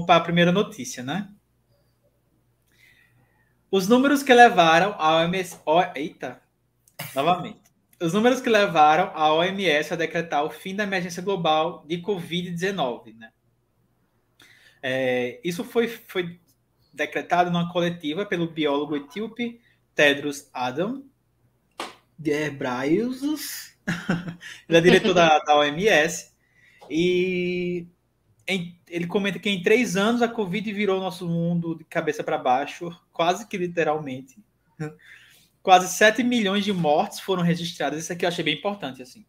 Vamos para a primeira notícia, né? Os números que levaram a OMS... Eita, novamente. Os números que levaram a OMS a decretar o fim da emergência global de Covid-19, né? Isso foi decretado numa coletiva pelo biólogo etíope Tedros Adhanom Ghebreyesus. Ele é diretor da OMS. E ele comenta que em 3 anos a Covid virou nosso mundo de cabeça para baixo, quase que literalmente. Quase 7 milhões de mortes foram registradas. Isso aqui eu achei bem importante, assim.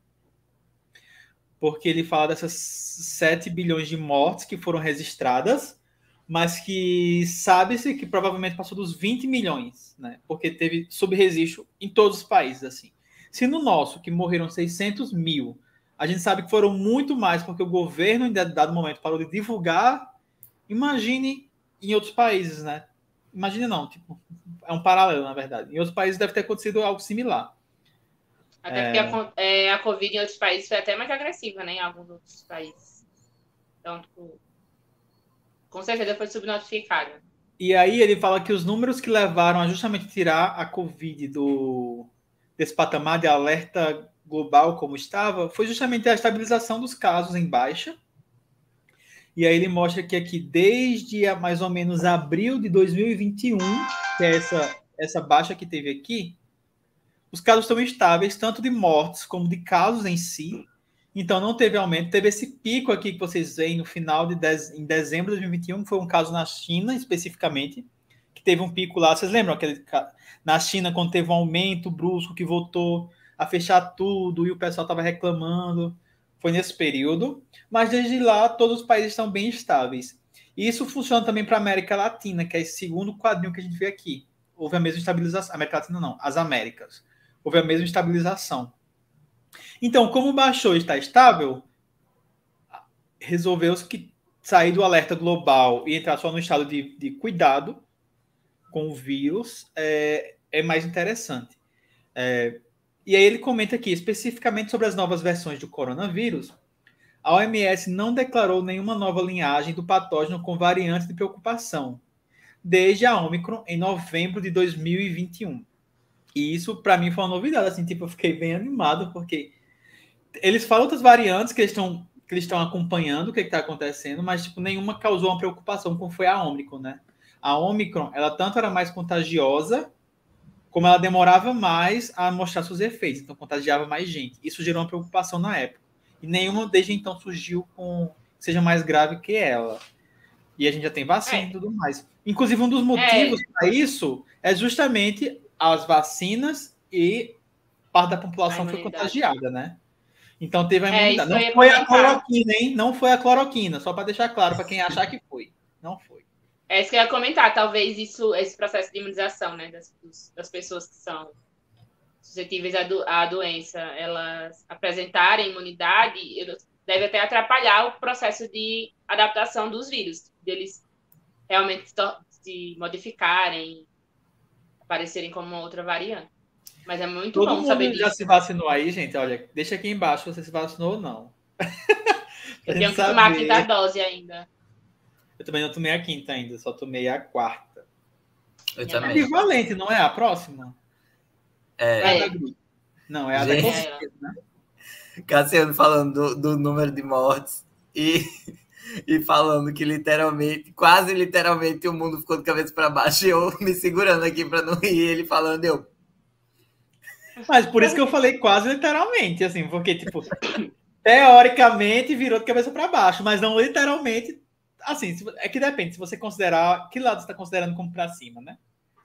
Porque ele fala dessas 7 bilhões de mortes que foram registradas, mas que sabe-se que provavelmente passou dos 20 milhões, né? Porque teve subregistro em todos os países, assim. Se no nosso, que morreram 600 mil, a gente sabe que foram muito mais, porque o governo, em dado momento, parou de divulgar. Imagine em outros países, né? Imagine não, tipo, é um paralelo, na verdade. Em outros países deve ter acontecido algo similar. Até porque a Covid em outros países foi até mais agressiva, né? Em alguns outros países. Então, tipo, com certeza foi subnotificada. E aí ele fala que os números que levaram a justamente tirar a Covid desse patamar de alerta global como estava, foi justamente a estabilização dos casos em baixa. E aí ele mostra que aqui, desde mais ou menos abril de 2021, que é essa baixa que teve aqui, os casos estão estáveis, tanto de mortes como de casos em si. Então não teve aumento. Teve esse pico aqui que vocês veem no final em dezembro de 2021, que foi um caso na China, especificamente, que teve um pico lá. Vocês lembram na China, quando teve um aumento brusco que voltou a fechar tudo e o pessoal estava reclamando? Foi nesse período. Mas desde lá, todos os países estão bem estáveis. E isso funciona também para a América Latina, que é esse segundo quadrinho que a gente vê aqui. Houve a mesma estabilização. América Latina não, as Américas. Houve a mesma estabilização. Então, como baixou e está estável, resolveu-se que sair do alerta global e entrar só no estado de cuidado com o vírus é mais interessante. E aí ele comenta aqui, especificamente sobre as novas versões do coronavírus, a OMS não declarou nenhuma nova linhagem do patógeno com variantes de preocupação, desde a Omicron em novembro de 2021. E isso, para mim, foi uma novidade. Assim, tipo, eu fiquei bem animado, porque eles falam outras variantes que eles estão acompanhando o que está acontecendo, mas tipo, nenhuma causou uma preocupação, como foi a Omicron, né? A Omicron, ela tanto era mais contagiosa, como ela demorava mais a mostrar seus efeitos, então contagiava mais gente. Isso gerou uma preocupação na época. E nenhuma desde então surgiu que seja mais grave que ela. E a gente já tem vacina e tudo mais. Inclusive, um dos motivos para isso é justamente as vacinas e parte da população foi contagiada, né? Então teve a imunidade. Não foi a cloroquina, hein? Não foi a cloroquina, só para deixar claro para quem achar que foi. Não foi. É isso que eu ia comentar. Talvez esse processo de imunização, né, das pessoas que são suscetíveis à doença, elas apresentarem imunidade, deve até atrapalhar o processo de adaptação dos vírus, deles realmente se modificarem, aparecerem como uma outra variante. Mas é muito bom saber disso. Já se vacinou aí, gente? Olha, deixa aqui embaixo se você se vacinou ou não. Eu tenho que tomar a 5ª dose ainda. Eu também não tomei a 5ª ainda, só tomei a 4ª. Eu também. É equivalente, não é a próxima? Não, é a da Covid, né? Cassiano falando do número de mortes e falando que literalmente, quase literalmente, o mundo ficou de cabeça para baixo e eu me segurando aqui para não rir, ele falando, Mas por isso que eu falei quase literalmente, assim, porque, tipo, teoricamente virou de cabeça para baixo, mas não literalmente. Assim, é que depende, se você considerar. Que lado você está considerando como para cima, né?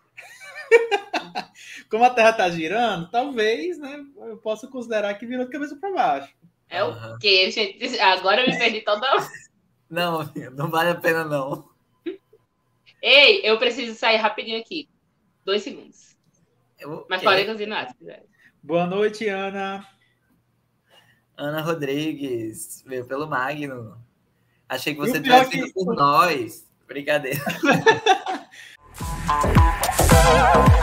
Como a Terra está girando, talvez, né? Eu possa considerar que virou de cabeça para baixo. É o quê, gente? Agora eu me perdi toda. Não, não vale a pena, não. Ei, eu preciso sair rapidinho aqui. 2 segundos. Mas pode continuar, se quiser. Boa noite, Ana. Ana Rodrigues, veio pelo Magno. Achei que você tivesse vindo por nós. Brincadeira.